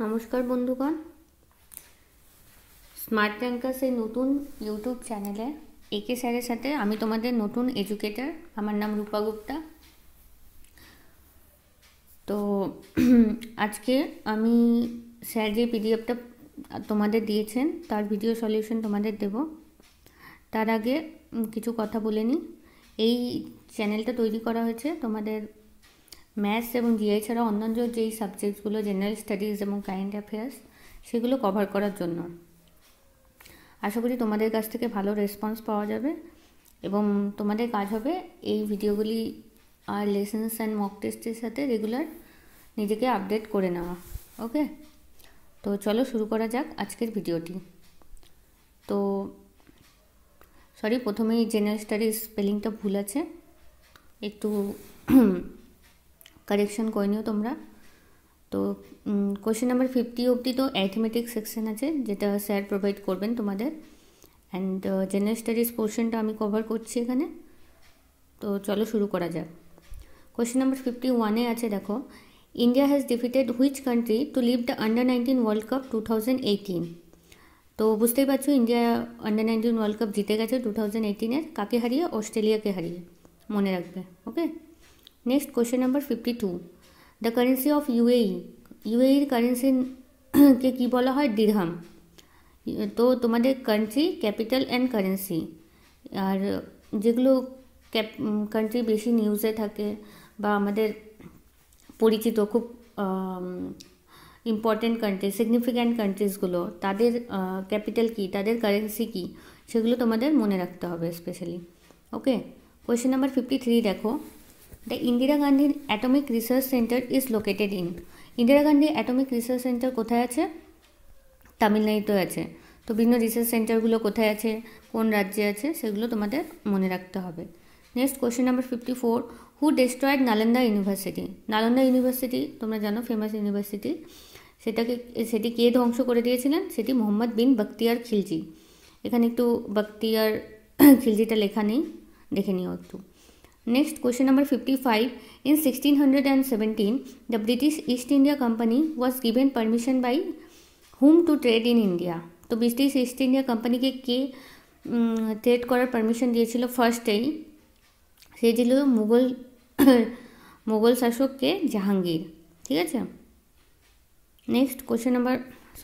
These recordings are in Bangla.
নমস্কার বন্ধুগণ, স্মার্ট র্যাঙ্কার্সের নতুন ইউটিউব চ্যানেলে একে স্যারের সাথে আমি তোমাদের নতুন এডুকেটর। আমার নাম রূপা গুপ্তা। তো আজকে আমি স্যার যে পিডিএফটা তোমাদের দিয়েছেন তার ভিডিও সলিউশন তোমাদের দেব। তার আগে কিছু কথা বলে নিই। এই চ্যানেলটা তৈরি করা হয়েছে তোমাদের ম্যাথস এবং জিআই ছাড়া অন্যান্য যেই সাবজেক্টসগুলো জেনারেল স্টাডিজ এবং কারেন্ট অ্যাফেয়ার্স সেগুলো কভার করার জন্য। আশা করি তোমাদের কাছ থেকে ভালো রেসপন্স পাওয়া যাবে এবং তোমাদের কাজ হবে এই ভিডিওগুলি আর লেসন্স অ্যান্ড মক টেস্টের সাথে রেগুলার নিজেকে আপডেট করে নেওয়া। ওকে, তো চলো শুরু করা যাক আজকের ভিডিওটি। তো প্রথমেই জেনারেল স্টাডিজ স্পেলিংটা ভুল আছে, একটু কারেকশন করে নিও তোমরা। তো কোয়েশ্চেন নাম্বার 50 অবধি তো অ্যারিথমেটিক সেকশন আছে, যেটা স্যার প্রোভাইড করবেন তোমাদের। অ্যান্ড জেনারেল স্টাডিজ পোর্শনটা আমি কভার করছি এখানে। তো চলো শুরু করা যাক। কোয়েশ্চেন নাম্বার 51-এ আছে, দেখো, India has defeated which country to লিভ দ্য আন্ডার-19 ওয়ার্ল্ড কাপ 2018। তো বুঝতেই পারছো, ইন্ডিয়া আন্ডার-19 ওয়ার্ল্ড কাপ জিতে গেছে 2018-এর। কাকে হারিয়ে? অস্ট্রেলিয়াকে হারিয়ে, মনে রাখবে। Okay, next question number 52, the currency of ইউএইর কারেন্সিকে কী বলা হয়? দিরহাম। তো তোমাদের কান্ট্রি, ক্যাপিটাল অ্যান্ড কারেন্সি, আর যেগুলো কান্ট্রি বেশি নিউজে থাকে বা আমাদের পরিচিত খুব ইম্পর্টেন্ট কান্ট্রি, সিগনিফিক্যান্ট কান্ট্রিজগুলো, তাদের ক্যাপিটাল কী, তাদের কারেন্সি কী, সেগুলো তোমাদের মনে রাখতে হবে স্পেশালি। ওকে, কোয়েশ্চেন নাম্বার 53 দেখো, the Indira Gandhi atomic research centre is located in. Indira Gandhi atomic research centre কোথায় আছে? তামিলনাড়ুতে আছে। তো বিভিন্ন রিসার্চ সেন্টারগুলো কোথায় আছে, কোন রাজ্যে আছে, সেগুলো তোমাদের মনে রাখতে হবে। Next question number 54, who destroyed Nalanda university? Nalanda university তোমরা জানো, ফেমাস ইউনিভার্সিটি। সেটি কে ধ্বংস করে দিয়েছিলেন? সেটি মোহাম্মদ বিন বখতিয়ার খিলজি। এখানে একটু বখতিয়ার খিলজিটা লেখা নেই, দেখে নিও একটু। Next, question number 55. In 1617, the British East India Company was given permission by whom to trade in India? তো ব্রিটিশ ইস্ট ইন্ডিয়া কোম্পানিকে কে ট্রেড করার পারমিশন দিয়েছিল ফার্স্টেই? সে ছিল মুঘল শাসক কে? জাহাঙ্গীর। ঠিক আছে। Next question number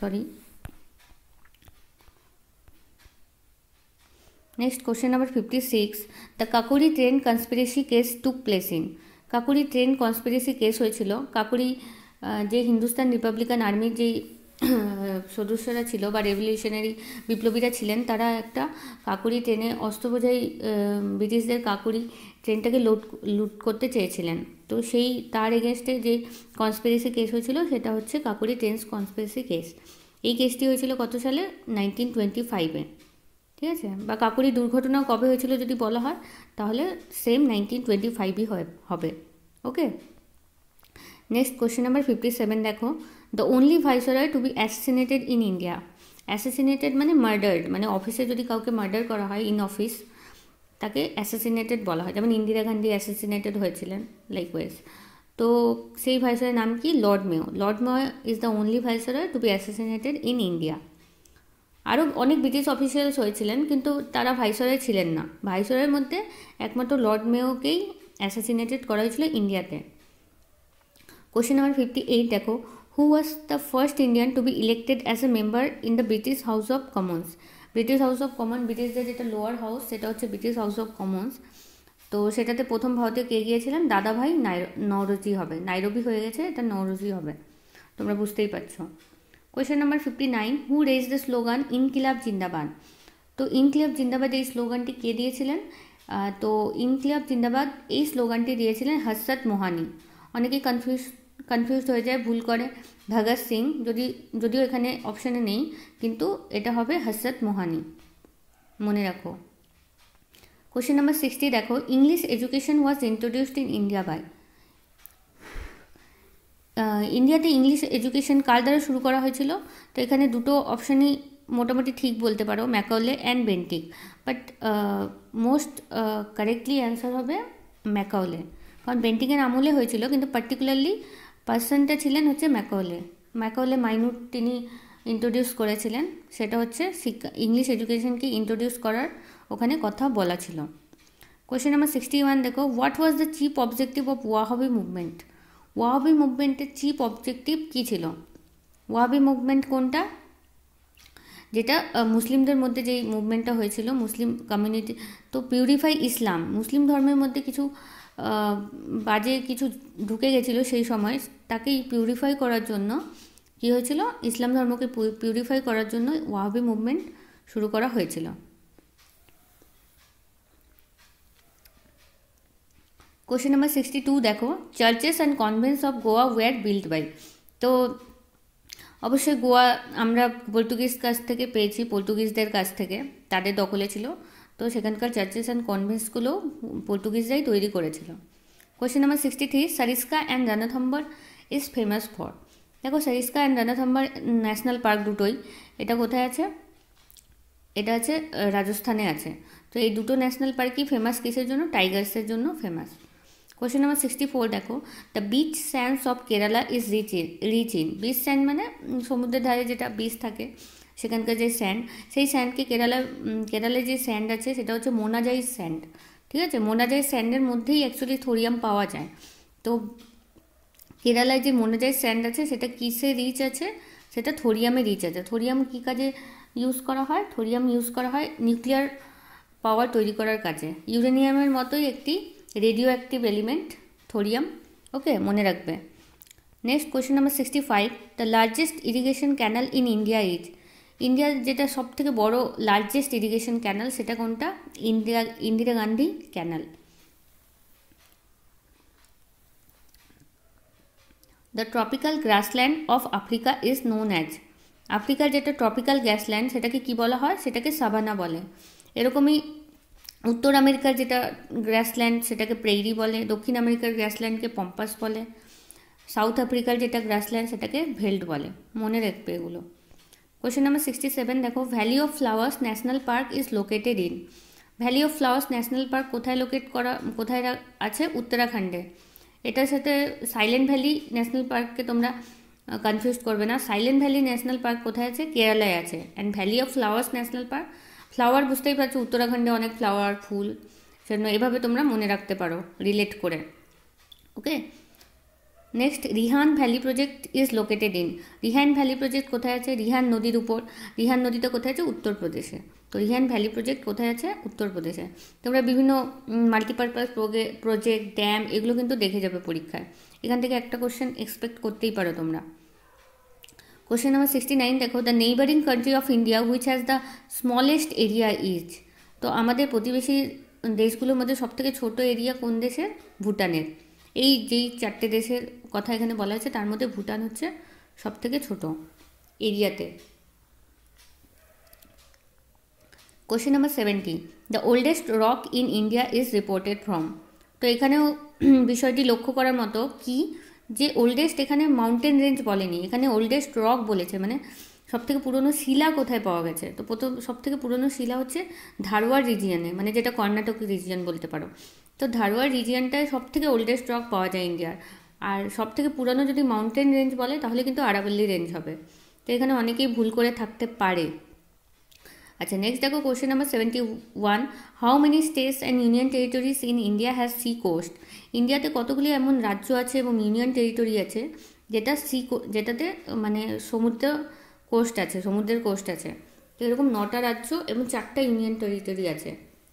Next, question number 56. The Kakuri train conspiracy case took place in. Kakori train conspiracy case হয়েছিল। কাকুরি যে হিন্দুস্তান রিপাবলিকান আর্মির যে সদস্যরা ছিল বা রেভলিউশনারি বিপ্লবীরা ছিলেন, তারা একটা কাকুরি ট্রেনে অস্ত্রবোঝাই ব্রিটিশদের কাকুরি ট্রেনটাকে লুট করতে চেয়েছিলেন। তো তার এগেনস্টে যে কনস্পিরেসি কেস হয়েছিল সেটা হচ্ছে কাকুরি ট্রেনস কনস্পিরেসি কেস। এই কেসটি হয়েছিল কত সালে? 1925-এ। ঠিক আছে, বা কাকুরি দুর্ঘটনা কবে হয়েছিল যদি বলা হয় তাহলে সেম 1925-ই হবে। ওকে, নেক্সট কোয়েশ্চেন নাম্বার 57 দেখো, the only viceroy to be assassinated in India. Assassinated মানে মার্ডার্ড, মানে অফিসে যদি কাউকে মার্ডার করা হয় ইন অফিস, তাকে অ্যাসাসিনেটেড বলা হয়। যেমন ইন্দিরা গান্ধী অ্যাসাসিনেটেড হয়েছিলেন লাইকওয়াইজ। তো সেই ভাইসরয়ের নাম কি? Lord Mayo. Lord Mayo is the only viceroy to be assassinated in India. আরও অনেক ব্রিটিশ অফিসিয়ালস হয়েছিলেন, কিন্তু তারা ভাইসরয় ছিলেন না। ভাইসরয়ের মধ্যে একমাত্র লর্ড মেয়োকেই অ্যাসাসিনেটেড করা হয়েছিল ইন্ডিয়াতে। কোয়েশ্চেন নাম্বার 58 দেখো, who was the first Indian to be elected as a member in the British House of Commons? British House of Common, ব্রিটিশদের যেটা লোয়ার হাউস, সেটা হচ্ছে ব্রিটিশ হাউস অফ কমন্স। তো সেটাতে প্রথম ভারতীয় কে গিয়েছিলেন? দাদাভাই নওরোজি হবে। নাইরোবি হয়ে গেছে, এটা নওরোজি হবে, তোমরা বুঝতেই পারছো। Question number 59, who raise the slogan Inquilab Zindabad? তো ইনকিলাব জিন্দাবাদ এই স্লোগানটি কে দিয়েছিলেন? তো ইনকিলাব জিন্দাবাদ এই স্লোগানটি দিয়েছিলেন হজরত মোহানি। অনেকেই কনফিউজড হয়ে যায়, ভুল করে ভগৎ সিং, যদিও এখানে অপশানে নেই, কিন্তু এটা হবে হজরত মোহানি, মনে রাখো। কোয়েশ্চেন নাম্বার 60 দেখো, English education was introduced in India by. ইন্ডিয়াতে ইংলিশ এডুকেশন কার দ্বারা শুরু করা হয়েছিল? তো এখানে দুটো অপশানই মোটামুটি ঠিক বলতে পারো, Macaulay and Bentinck, but most correctly answer হবে ম্যাকাউলে। কারণ বেন্টিকের আমলে হয়েছিল, কিন্তু পার্টিকুলারলি পার্সনটা ছিলেন হচ্ছে ম্যাকাউলে। ম্যাকলে মাইনুট তিনি ইন্ট্রোডিউস করেছিলেন, সেটা হচ্ছে শিক্ষা, ইংলিশ এডুকেশনকে ইন্ট্রোডিউস করার ওখানে কথা বলা ছিল। কোয়েশ্চেন নাম্বার 61 দেখো, what was the chief objective of Wahhabi movement? Wahhabi মুভমেন্টের চিফ অবজেক্টিভ কী ছিল? ওয়াহাবি মুভমেন্ট কোনটা? যেটা মুসলিমদের মধ্যে যেই মুভমেন্টটা হয়েছিল, মুসলিম কমিউনিটি, তো পিউরিফাই ইসলাম, মুসলিম ধর্মের মধ্যে কিছু বাজে কিছু ঢুকে গেছিলো সেই সময়, তাকেই পিউরিফাই করার জন্য কী হয়েছিল, ইসলাম ধর্মকে পিউরিফাই করার জন্য ওয়াহাবি মুভমেন্ট শুরু করা হয়েছিল। কোশ্চেন নাম্বার 62 দেখো, churches and convents of Goa were built by. তো অবশ্যই গোয়া আমরা পর্তুগিজ কাছ থেকে পেয়েছি, পর্তুগিজদের কাছ থেকে, তাদের দখলে ছিল, তো সেখানকার চার্চেস অ্যান্ড কনভেন্টসগুলো পর্তুগিজরাই তৈরি করেছিল। Question number 63, Sariska and Ranthambore is famous for. দেখো, Sariska and Ranthambore national park দুটোই, এটা কোথায় আছে? এটা আছে রাজস্থানে আছে। তো এই দুটো ন্যাশনাল পার্কই ফেমাস কিসের জন্য? টাইগার্সের জন্য ফেমাস। কোয়েশ্চেন নাম্বার 64 দেখো, the beach sands of Kerala is rich in. Beach sand মানে সমুদ্রের ধারে যেটা বিচ থাকে সেখানকার যে স্যান্ড, সেই স্যান্ডকে কেরালায় যে স্যান্ড আছে সেটা হচ্ছে মোনাজাইজ স্যান্ড, ঠিক আছে? মোনাজাইজ স্যান্ডের মধ্যেই অ্যাকচুয়ালি থোরিয়াম পাওয়া যায়। তো কেরালায় যে মোনাজাইজ স্যান্ড আছে সেটা কিসে রিচ আছে? সেটা থোরিয়ামে রিচ আছে। থোরিয়াম কী কাজে ইউজ করা হয়? থোরিয়াম ইউজ করা হয় নিউক্লিয়ার পাওয়ার তৈরি করার কাজে। ইউরেনিয়ামের মতোই একটি radio active element thorium, okay, মনে রাখবে। Next question number 65, the largest irrigation canal in India is. ইন্ডিয়ার যেটা সব থেকে বড় লার্জেস্ট ইরিগেশন ক্যানাল সেটা কোনটা? Indira Gandhi canal. The tropical grassland of Africa is known as. আফ্রিকার যেটা ট্রপিক্যাল গ্রাসল্যান্ড সেটাকে কি বলা হয়? সেটাকে সাভানা বলে। এরকমই উত্তর আমেরিকার যেটা গ্রাসল্যান্ড সেটাকে প্রেইরি বলে, দক্ষিণ আমেরিকার গ্রাসল্যান্ডকে পম্পাস বলে, সাউথ আফ্রিকার যেটা গ্রাসল্যান্ড সেটাকে ভেল্ট বলে, মনে রাখবে এগুলো। কোয়েশ্চেন নাম্বার 67 দেখো, valley of flowers national park is located in. Valley of flowers national park কোথায় আছে? উত্তরাখণ্ডে। এটার সাথে সাইলেন্ট ভ্যালি ন্যাশনাল পার্ককে তোমরা কনফিউজ করবে না। সাইলেন্ট ভ্যালি ন্যাশনাল পার্ক কোথায় আছে? কেরালায় আছে। And valley of flowers national park, flower বুঝতেই পারছো, উত্তরাখণ্ডে অনেক ফ্লাওয়ার, ফুল, সেজন্য এভাবে তোমরা মনে রাখতে পারো রিলেট করে, okay. Next, Rihand valley project is located in. Rihand valley project কোথায় আছে? রিহান নদীর উপর। রিহান নদীটা কোথায় আছে? উত্তরপ্রদেশে। তো রিহান ভ্যালি প্রজেক্ট কোথায় আছে? উত্তরপ্রদেশে। তোমরা বিভিন্ন মাল্টিপারপাস প্রজেক্ট, ড্যাম, এগুলো কিন্তু দেখে যাবে পরীক্ষায়। এখান থেকে একটা কোশ্চেন এক্সপেক্ট করতেই পারো তোমরা। কোশ্চেন নাম্বার 69 দেখো, the neighbouring country of India which has the smallest area is. তো আমাদের প্রতিবেশী দেশগুলোর মধ্যে সবথেকে ছোট এরিয়া কোন দেশের? ভুটানের। এই যেই চারটে দেশের কথা এখানে বলা হয়েছে তার মধ্যে ভুটান হচ্ছে সবথেকে ছোট এরিয়াতে। Question number 70, the oldest rock in India is reported from. তো এখানেও বিষয়টি লক্ষ্য করার মতো কি, যে ওল্ডেস্ট এখানে মাউন্টেন রেঞ্জ বলেনি, এখানে ওল্ডেস্ট রক বলেছে, মানে সবথেকে পুরনো শিলা কোথায় পাওয়া গেছে। তো সবথেকে পুরনো শিলা হচ্ছে ধারওয়াড় রিজিয়নে, মানে যেটা কর্ণাটক রিজিয়ন বলতে পারো। তো ধারওয়াড় রিজিয়নটায় সবথেকে ওল্ডেস্ট রক পাওয়া যায় ইন্ডিয়ার। আর সবথেকে পুরনো যদি মাউন্টেন রেঞ্জ বলে তাহলে কিন্তু আরাবল্লী রেঞ্জ হবে। তো এখানে অনেকেই ভুল করে থাকতে পারে। আচ্ছা, নেক্সট দেখো question number 71, how many states and union territories in India has sea coast. ইন্ডিয়াতে কতগুলি এমন রাজ্য আছে এবং ইউনিয়ন টেরিটরি আছে যেটাতে মানে সমুদ্রের কোস্ট আছে। তো এরকম 9টা রাজ্য এবং 4টা ইউনিয়ন টেরিটরি আছে।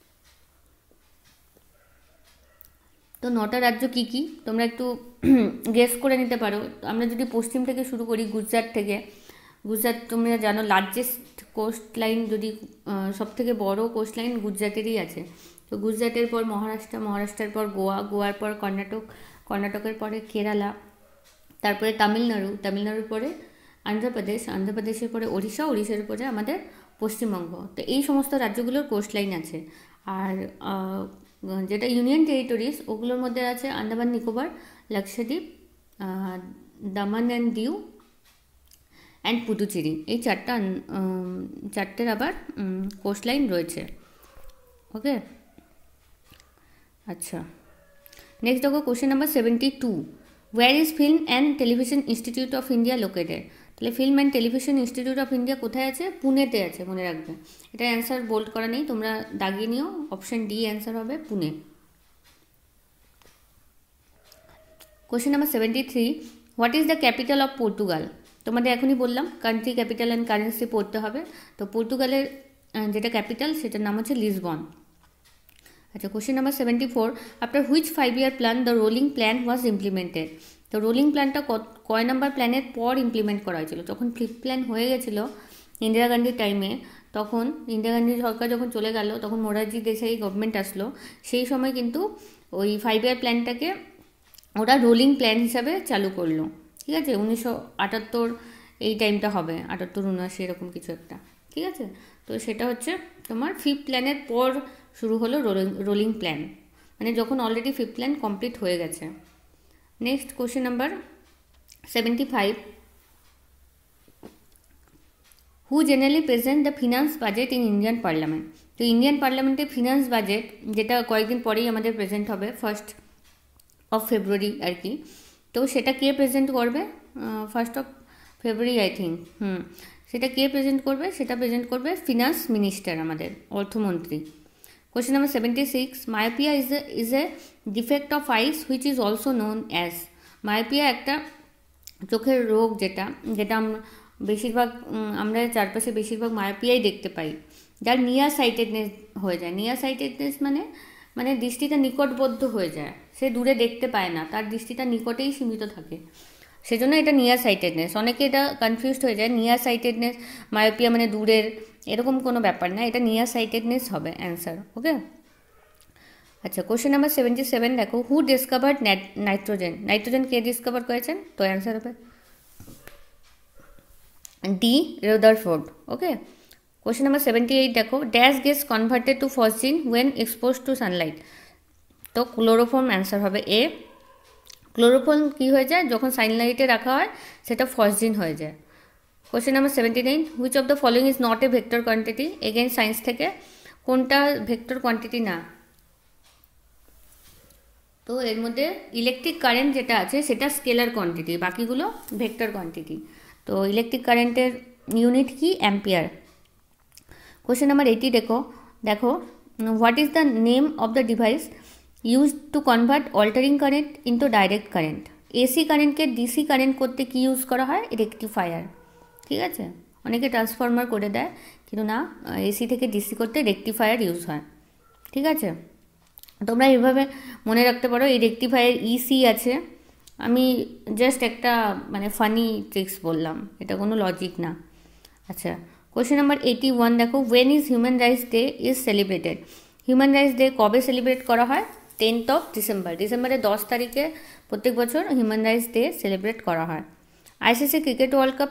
তো 9টা রাজ্য কি কি তোমরা একটু গেস করে নিতে পারো। আমরা যদি পশ্চিম থেকে শুরু করি, গুজরাট তোমরা জানো লার্জেস্ট কোস্ট লাইন, যদি সবথেকে বড় কোস্ট লাইন গুজরাটেরই আছে। তো গুজরাটের পর মহারাষ্ট্রের পর গোয়ার পর কর্ণাটকের পরে কেরালা, তারপরে তামিলনাড়ুর পরে আন্ধ্রপ্রদেশের পরে ওড়িশার পরে আমাদের পশ্চিমবঙ্গ। তো এই সমস্ত রাজ্যগুলোর কোস্ট লাইন আছে। আর যেটা ইউনিয়ন টেরিটরিজ ওগুলোর মধ্যে আছে আন্দামান নিকোবর, লাক্ষাদ্বীপ, দামান অ্যান্ড দিউ অ্যান্ড পুদুচেরি। এই চারটের আবার কোস্ট লাইন রয়েছে, ওকে। আচ্ছা, নেক্সট দেখো question number 72, where is film and television institute of India located? তাহলে film and television institute of India কোথায় আছে? পুনেতে আছে, মনে রাখবে। এটা অ্যান্সার বোল্ড করা নেই, তোমরা দাগিয়ে নিও। অপশন ডি অ্যান্সার হবে Pune. Question number 73, what is the capital of Portugal? তোমাদের এখনই বললাম কান্ট্রি, ক্যাপিটাল অ্যান্ড কারেন্সি পড়তে হবে। তো পর্তুগালের যেটা ক্যাপিটাল সেটার নাম হচ্ছে লিসবন। আচ্ছা, question number 74, after which 5-year plan the rolling plan was implemented? তো রোলিং প্ল্যানটা কয় নাম্বার প্ল্যানের পর ইমপ্লিমেন্ট করা হয়েছিল? যখন 5th প্ল্যান হয়ে গেছিলো ইন্দিরা গান্ধীর টাইমে, তখন ইন্দিরা গান্ধীর সরকার যখন চলে গেল, তখন মোরারজি দেশাই গভর্নমেন্ট আসলো, সেই সময় কিন্তু ওই 5-year প্ল্যানটাকে ওরা রোলিং প্ল্যান হিসাবে চালু করলো। ঠিক আছে, 1978 এই টাইমটা হবে, 78-79 এরকম কিছু একটা। ঠিক আছে, তো সেটা হচ্ছে তোমার 5th প্ল্যানের পর শুরু হলো রোলিং প্ল্যান, মানে যখন অলরেডি 5th প্ল্যান কমপ্লিট হয়ে গেছে। Next question number 75, who generally present the finance budget in Indian parliament? তো ইন্ডিয়ান পার্লামেন্টে ফিনান্স বাজেট, যেটা কয়েকদিন পরেই আমাদের প্রেজেন্ট হবে, 1st of February আর কি, তো সেটা কে প্রেজেন্ট করবে? 1st of February I think. সেটা কে প্রেজেন্ট করবে? সেটা প্রেজেন্ট করবে ফিনান্স মিনিস্টার, আমাদের অর্থমন্ত্রী। Question number 76, myopia is a defect of eyes which is also known as? Myopia একটা চোখের রোগ, যেটা বেশিরভাগ আমরা চারপাশে বেশিরভাগ মায়োপিয়াই দেখতে পাই, যার নিয়ার সাইটেডনেস হয়ে যায়। নিয়ার সাইটেডনেস মানে দৃষ্টিটা নিকটবদ্ধ হয়ে যায়, সে দূরে দেখতে পায় না, তার দৃষ্টিটা নিকটেই সীমিত থাকে, সেজন্য এটা নিয়ার সাইটেডনেস। অনেকে এটা কনফিউজড হয়ে যায়, নিয়ার সাইটেডনেস মায়োপিয়া মানে দূরের, এরকম কোনো ব্যাপার না, এটা নিয়ার সাইটেডনেস হবে অ্যান্সার। ওকে, আচ্ছা, কোশ্চেন নাম্বার 77 দেখো, হু ডিসকভার্ড নাইট্রোজেন? নাইট্রোজেন কে ডিসকভার করেছেন? তো অ্যান্সার হবে D, Rutherford. Okay, question number 78 দেখো, dash gas converted to phosgene when expose to sunlight? তো ক্লোরোফর্ম অ্যান্সার হবে এ। ক্লোরোফর্ম কী হয়ে যায়? যখন সানলাইটে রাখা হয় সেটা ফসজিন হয়ে যায়। Question number 79, which of the following is not a vector quantity? Again science থেকে, কোনটা ভেক্টর কোয়ান্টিটি না? তো এর মধ্যে ইলেকট্রিক কারেন্ট যেটা আছে সেটা স্কেলার কোয়ান্টিটি, বাকিগুলো ভেক্টর কোয়ান্টিটি। তো ইলেকট্রিক কারেন্টের ইউনিট কি? অ্যাম্পিয়ার। কোশ্চেন নাম্বার 80 দেখো, what is the name of the device use to convert altering current into direct current? AC কারেন্টকে ডিসি কারেন্ট করতে কি ইউজ করা হয়? রেকটিফায়ার। ঠিক আছে, অনেকে ট্রান্সফর্মার করে দেয়, কিন্তু না, এসি থেকে ডিসি করতে রেকটিফায়ার ইউজ হয়। ঠিক আছে, তোমরা এইভাবে মনে রাখতে পারো। এই রেকটিফায়ার ইসি আছে, আমি জাস্ট একটা মানে ফানি ট্রিক্স বললাম, এটা কোনো লজিক না। আচ্ছা, কোশ্চেন নাম্বার 81 দেখো, when is human rights day is celebrated? Human rights day কবে সেলিব্রেট করা হয়? 10th of December। ডিসেম্বরের 10 তারিখে প্রত্যেক বছর হিউম্যান রাইটস ডে সেলিব্রেট করা হয়। আইসিসি ক্রিকেট ওয়ার্ল্ড কাপ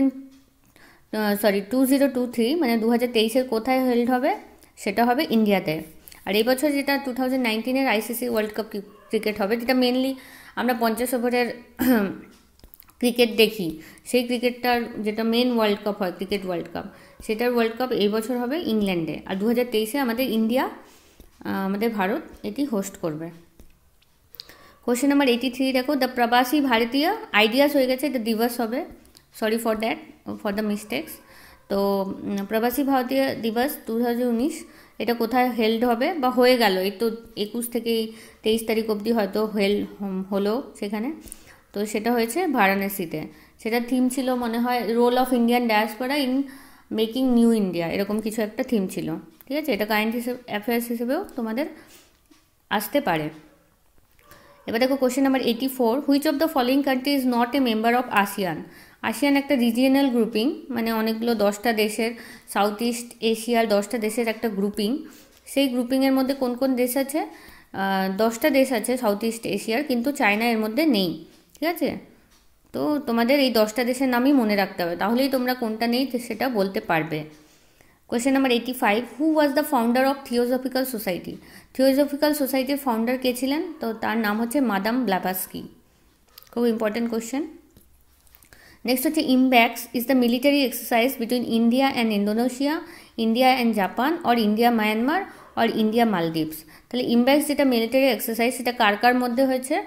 2023 মানে 2023 কোথায় হেল্ড হবে? সেটা হবে ইন্ডিয়াতে। আর এই বছর যেটা 2019 আইসিসি ওয়ার্ল্ড কাপ ক্রিকেট হবে, যেটা মেনলি আমরা 50 ওভারের ক্রিকেট দেখি, সেই ক্রিকেটটার যেটা মেন ওয়ার্ল্ড কাপ হয়, ক্রিকেট ওয়ার্ল্ড কাপ, সেটার ওয়ার্ল্ড কাপ এই বছর হবে ইংল্যান্ডে। আর 2023 আমাদের ইন্ডিয়া, আমাদের ভারত এটি হোস্ট করবে। কোশ্চেন নাম্বার 83 দেখো, দ্য প্রবাসী ভারতীয় আইডিয়াস হয়ে গেছে, দ্য দিবস হবে, sorry for that, for the mistakes. তো প্রবাসী ভারতীয় দিবস 2019 এটা কোথায় হেল্ড হবে বা হয়ে গেল? এই তো 21 থেকে 23 তারিখ অবধি হয়তো হলো সেখানে। তো সেটা হয়েছে বারাণসীতে। সেটা থিম ছিল মনে হয় role of Indian diaspora in making new India, এরকম কিছু একটা থিম ছিল। ঠিক আছে, এটা কারেন্ট অ্যাফেয়ার্স হিসেবেও তোমাদের আসতে পারে। এবার দেখো question number 84, which of the following country is not a member of ASEAN? ASEAN একটা রিজিয়নাল গ্রুপিং, মানে অনেকগুলো 10টা দেশের, সাউথ ইস্ট এশিয়ার 10টা দেশের একটা গ্রুপিং। সেই গ্রুপিংয়ের মধ্যে কোন কোন দেশ আছে? 10টা দেশ আছে সাউথ ইস্ট এশিয়ার, কিন্তু চায়না এর মধ্যে নেই। ঠিক আছে, তো তোমাদের এই 10টা দেশের নামই মনে রাখতে হবে, তাহলেই তোমরা কোনটা নেই সেটা বলতে পারবে। Question number 85, who was the founder of theosophical society? Theosophical সোসাইটির ফাউন্ডার কে ছিলেন? তো তার নাম হচ্ছে মাদাম ব্লাভাস্কি। খুব ইম্পর্টেন্ট কোয়েশ্চেন। নেক্সট হচ্ছে, IMBEX is the military exercise between India and Indonesia, India and Japan, or India Myanmar, or India Maldives? তাহলে ইমব্যাক্স যেটা মিলিটারি এক্সারসাইজ, সেটা কার কার মধ্যে হয়েছে?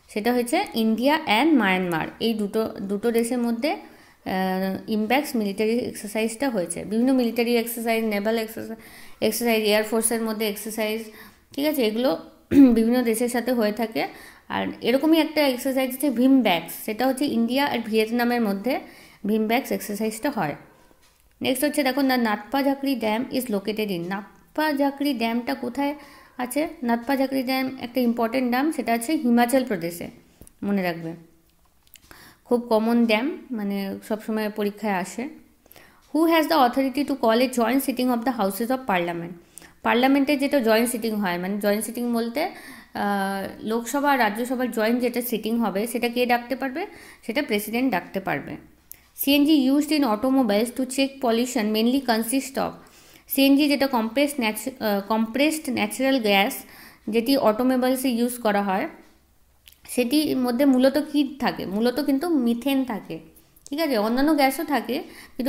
সেটা হচ্ছে ইন্ডিয়া অ্যান্ড মায়ানমার, এই দুটো দেশের মধ্যে ইম্প্যাক্টস মিলিটারি এক্সারসাইজটা হয়েছে। বিভিন্ন মিলিটারি এক্সারসাইজ, নেভাল এক্সারসাইজ, এয়ারফোর্সের মধ্যে এক্সারসাইজ, ঠিক আছে, এগুলো বিভিন্ন দেশের সাথে হয়ে থাকে। আর এরকমই একটা এক্সারসাইজ হচ্ছে ভিমব্যাক্স, সেটা হচ্ছে ইন্ডিয়া আর ভিয়েতনামের মধ্যে ভিমব্যাক্স এক্সারসাইজটা হয়। নেক্সট হচ্ছে দেখো, the Nathpa Jhakri dam is located in, Nathpa Jhakri ড্যামটা কোথায় আছে? নাথপা ঝাকরি ড্যাম একটা ইম্পর্টেন্ট ড্যাম, সেটা আছে হিমাচল প্রদেশে, মনে রাখবে, খুব কমন ড্যাম, মানে সবসময় পরীক্ষায় আসে। Who has the authority to call a joint sitting of the houses of parliament? পার্লামেন্টের যেটা জয়েন্ট সিটিং হয়, মানে জয়েন্ট সিটিং বলতে লোকসভা আর রাজ্যসভার জয়েন্ট যেটা সিটিং হবে সেটা কে ডাকতে পারবে? সেটা প্রেসিডেন্ট ডাকতে পারবে। CNG used in automobiles to check pollution mainly consist of, CNG যেটা কম্প্রেসড ন্যাচারাল গ্যাস, যেটি অটোমোবাইলসে ইউজ করা হয়, সেটির মধ্যে মূলত কী থাকে? মূলত কিন্তু মিথেন থাকে, ঠিক আছে, অন্যান্য গ্যাসও থাকে, কিন্তু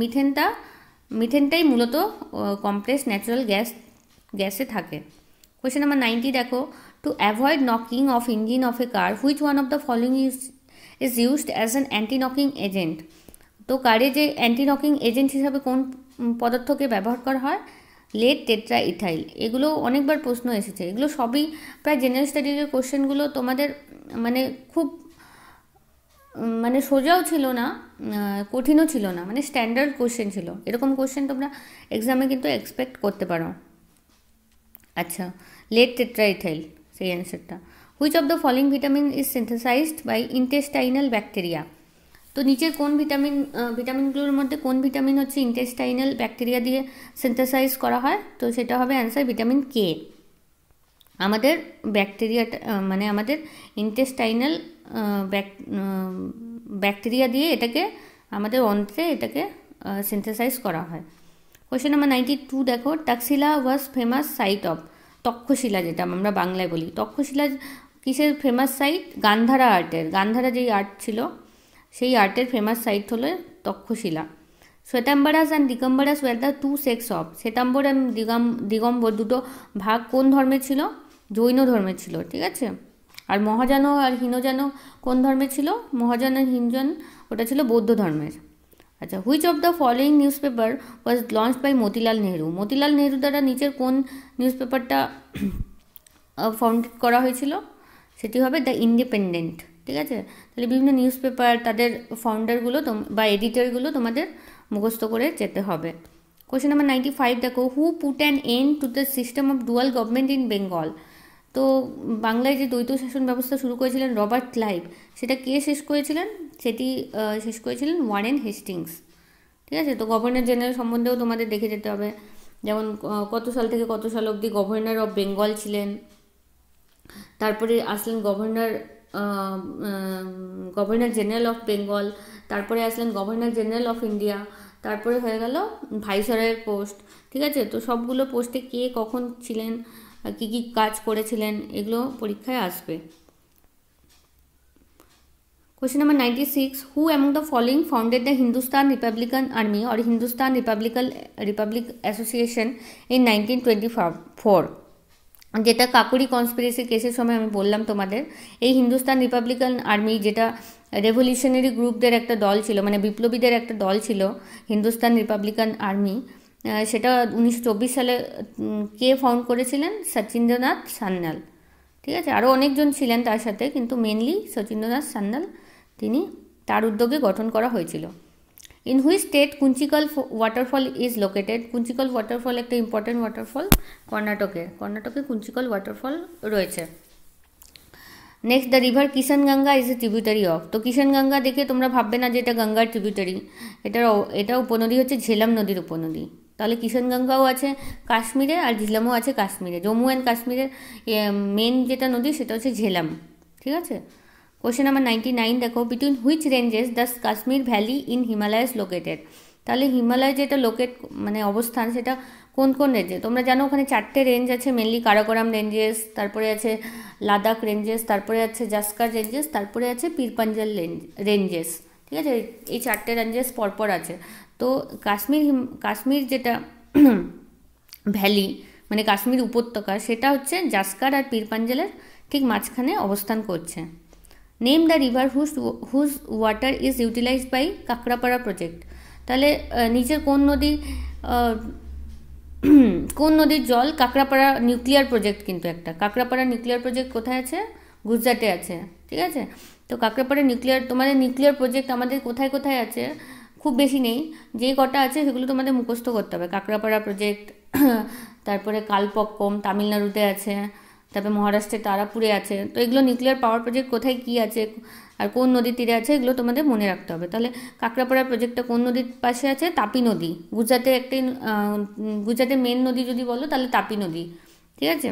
মিথেনটাই মূলত কম্প্রেসড ন্যাচারাল গ্যাসে থাকে। কোয়েশ্চেন নাম্বার 90 দেখো, to avoid knocking of engine of a car which one of the following is used as an anti knocking agent? তো কারে যে অ্যান্টি নকিং এজেন্ট হিসাবে কোন পদার্থকে ব্যবহার করা হয়? Lead tetraethyl. এগুলো অনেকবার প্রশ্ন এসেছে, এগুলো সবই প্রায় জেনারেল স্টাডিজের কোশ্চেনগুলো তোমাদের মানে খুব মানে সোজাও ছিল না, কঠিনও ছিল না, মানে স্ট্যান্ডার্ড কোশ্চেন ছিল। এরকম কোশ্চেন তোমরা এক্সামে কিন্তু এক্সপেক্ট করতে পারো। আচ্ছা, লেড টেট্রা ইথাইল সেই অ্যান্সারটা। Which of the following vitamin is synthesized by intestinal bacteria? তো নিচের কোন ভিটামিনগুলোর মধ্যে কোন ভিটামিন হচ্ছে ইন্টেস্টাইনাল ব্যাকটেরিয়া দিয়ে সিনথেসাইজ করা হয়? তো সেটা হবে অ্যান্সার ভিটামিন কে। আমাদের ব্যাকটেরিয়াটা মানে আমাদের ইন্টেস্টাইনাল ব্যাকটেরিয়া দিয়ে এটাকে আমাদের অন্ত্রে এটাকে সিনথেসাইজ করা হয়। কোয়েশ্চেন নাম্বার 92 দেখো, Taxila was famous site of, Takshashila যেটা আমরা বাংলায় বলি, তক্ষশিলা কিসের ফেমাস সাইট? গান্ধারা আর্টের, গান্ধারা যেই আর্ট ছিল সেই আর্টের ফেমাস সাইট হলো Takshashila. Shvetambaras and Digambaras were the two sects of, Shvetambara এবং দিগম্বর দুটো ভাগ কোন ধর্মের ছিল? জৈন ধর্মের ছিল, ঠিক আছে। আর মহাযান আর হীনযান কোন ধর্মের ছিল? মহাযান আর হীনযান ওটা ছিল বৌদ্ধ ধর্মের। আচ্ছা, which of the following newspaper was launched by Motilal Nehru? Motilal Nehru দ্বারা নিচের কোন নিউজ পেপারটা ফাউন্ডেড করা হয়েছিল? সেটি হবে দ্য ইন্ডিপেন্ডেন্ট, ঠিক আছে। তাহলে বিভিন্ন নিউজ পেপার, তাদের ফাউন্ডারগুলো বা এডিটরগুলো তোমাদের মুখস্থ করে যেতে হবে। কোয়েশ্চেন নাম্বার 95 দেখো, who put an end to the system of dual government in Bengal? তো বাংলায় যে দ্বৈত শাসন ব্যবস্থা শুরু করেছিলেন রবার্ট ক্লাইভ, সেটা কে শেষ করেছিলেন? সেটি শেষ করেছিলেন ওয়ারেন হেস্টিংস, ঠিক আছে। তো গভর্নর জেনারেল সম্বন্ধেও তোমাদের দেখে যেতে হবে, যেমন কত সাল থেকে কত সাল অবধি গভর্নর অফ বেঙ্গল ছিলেন, তারপরে আসলেন গভর্নর জেনারেল অফ বেঙ্গল, তারপরে আসলেন গভর্নর জেনারেল অফ ইন্ডিয়া, তারপরে হয়ে গেল ভাইসরয়ের পোস্ট, ঠিক আছে। তো সবগুলো পোস্টে কে কখন ছিলেন, কী কী কাজ করেছিলেন, এগুলো পরীক্ষায় আসবে। Question number 96, who among the following founded the Hindustan Republican Army or Hindustan Republic Association in 1924? যেটা কাকুরি কনস্পিরেসি কেসের সময় আমি বললাম তোমাদের, এই হিন্দুস্তান রিপাবলিকান আর্মি যেটা রেভলিউশনারি গ্রুপদের একটা দল ছিল, মানে বিপ্লবীদের একটা দল ছিল হিন্দুস্তান রিপাবলিকান আর্মি, সেটা 1924 সালে কে ফাউন্ড করেছিলেন? সচিন্দ্রনাথ সান্যাল, ঠিক আছে। আরও অনেকজন ছিলেন তার সাথে, কিন্তু মেনলি সচিন্দ্রনাথ সান্যাল, তিনি তার উদ্যোগে গঠন করা হয়েছিল। In which state Kunchikal waterfall is located? Kunchikal waterfall একটা ইম্পর্টেন্ট ওয়াটারফল, কর্ণাটকে কুঞ্চিকল ওয়াটারফল রয়েছে। Next, the river Kishanganga is a tributary of? তো কিষানগঙ্গা দেখে তোমরা ভাববে না যে এটা গঙ্গার ট্রিবিউটারি, এটা উপনদী হচ্ছে ঝেলাম নদীর উপনদী। তাহলে কিষানগঙ্গাও আছে কাশ্মীরে আর ঝিলামও আছে কাশ্মীরে। জম্মু অ্যান্ড কাশ্মীরের মেন যেটা নদী সেটা হচ্ছে ঝেলাম, ঠিক আছে। কোয়েশ্চেন নাম্বার 99 দেখো, between which ranges the Kashmir valley in Himalayas located? তাহলে হিমালয় যেটা মানে অবস্থান, সেটা কোন কোন রেঞ্জে? তোমরা জানো ওখানে 4টে রেঞ্জ আছে, মেনলি কারাকোরাম রেঞ্জেস, তারপরে আছে লাদাখ রেঞ্জেস, তারপরে আছে জাস্কার রেঞ্জেস, তারপরে আছে পীরপাঞ্জাল রেঞ্জেস, ঠিক আছে। এই 4টে রেঞ্জেস পরপর আছে। তো কাশ্মীর যেটা ভ্যালি মানে কাশ্মীর উপত্যকা, সেটা হচ্ছে জাস্কার আর পীরপাঞ্জালের ঠিক মাঝখানে অবস্থান করছে। Name the river whose water is utilized by Kakrapar project. তাহলে নিচের কোন নদীর জল কাকড়াপাড়া নিউক্লিয়ার প্রজেক্ট, কিন্তু একটা কাকড়াপাড়া নিউক্লিয়ার প্রজেক্ট কোথায় আছে? গুজরাটে আছে, ঠিক আছে। তো কাকড়াপাড়া তোমাদের নিউক্লিয়ার প্রজেক্ট আমাদের কোথায় কোথায় আছে? খুব বেশি নেই, যে কটা আছে সেগুলো তোমাদের মুখস্থ করতে হবে। কাকড়াপাড়া প্রজেক্ট, তারপরে কালপক্কম তামিলনাড়ুতে আছে, তারপরে মহারাষ্ট্রের তারাপুরে আছে। তো এগুলো নিউক্লিয়ার পাওয়ার প্রজেক্ট কোথায় কী আছে আর কোন নদীর তীরে আছে এগুলো তোমাদের মনে রাখতে হবে। তাহলে কাকড়াপাড়া প্রজেক্টটা কোন নদীর পাশে আছে? তাপি নদী। গুজরাটের মেন নদী যদি বলো তাহলে তাপি নদী, ঠিক আছে।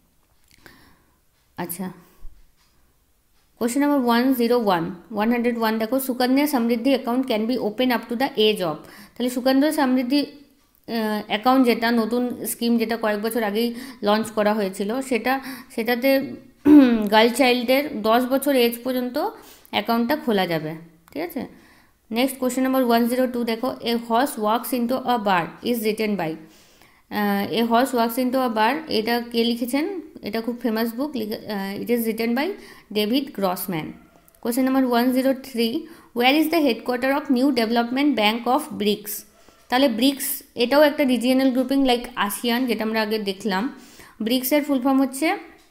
আচ্ছা, কোশ্চেন নাম্বার 101 দেখো, Sukanya Samriddhi account can be open up to the age of. তাহলে সুকন্যা সমৃদ্ধি অ্যাকাউন্ট যেটা নতুন স্কিম, যেটা কয়েক বছর আগেই লঞ্চ করা হয়েছিল, সেটাতে গার্ল চাইল্ডের 10 বছর এজ পর্যন্ত অ্যাকাউন্টটা খোলা যাবে, ঠিক আছে। নেক্সট কোশ্চেন নাম্বার 102 দেখো, a horse walks into a bar is written by. A horse walks into a bar, এটা কে লিখেছেন? এটা খুব famous book, it is written by David Grossman. Question number 103, where is the headquarter of new development bank of BRICS. তাহলে ব্রিক্স এটাও একটা রিজিয়নাল গ্রুপিং লাইক আসিয়ান, যেটা আমরা আগে দেখলাম। ব্রিক্সের ফুল ফর্ম হচ্ছে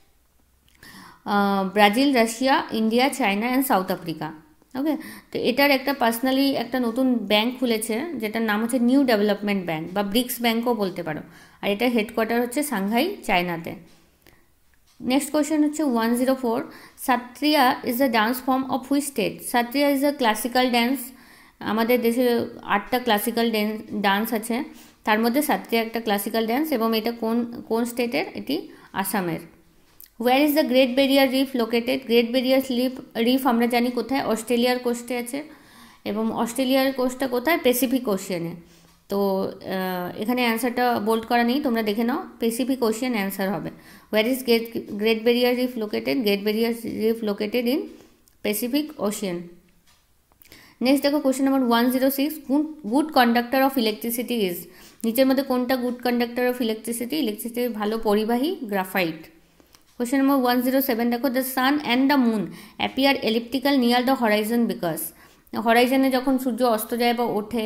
Brazil, Russia, India, China and South Africa. Okay, তো এটার পার্সোনালি একটা নতুন ব্যাঙ্ক খুলেছে, যেটার নাম হচ্ছে নিউ ডেভেলপমেন্ট ব্যাঙ্ক বা ব্রিক্স ব্যাঙ্কও বলতে পারো। আর এটার হেডকোয়ার্টার হচ্ছে সাংহাই, চায়নাতে। নেক্সট কোয়েশ্চেন হচ্ছে 104, Sattriya is the dance form of which state. Sattriya is a classical dance. আমাদের দেশে 8টা ক্লাসিক্যাল ডান্স আছে, তার মধ্যে সাত্রিয়া একটা ক্লাসিক্যাল ড্যান্স, এবং এটা কোন স্টেটের? এটি আসামের। Where is the great barrier reef located. Great barrier reef আমরা জানি কোথায়? অস্ট্রেলিয়ার কোস্টে আছে, এবং অস্ট্রেলিয়ার কোস্টটা কোথায়? প্যাসিফিক ওশিয়ানে। তো এখানে অ্যান্সারটা বোল্ড করা নেই, তোমরা দেখে নাও, প্যাসিফিক ওশিয়ান অ্যান্সার হবে। Where is great barrier reef located? Great barrier reef located in Pacific Ocean. Next দেখো, question number 106, good conductor of electricity is. নিচের মধ্যে কোনটা গুড কন্ডাক্টর অফ ইলেকট্রিসিটি? ইলেকট্রিসিটির ভালো পরিবাহী গ্রাফাইট। কোশ্চেন নাম্বার 107 দেখো, the sun and the moon appear elliptical near the horizon because. হরাইজনে যখন সূর্য অস্ত যায় বা ওঠে,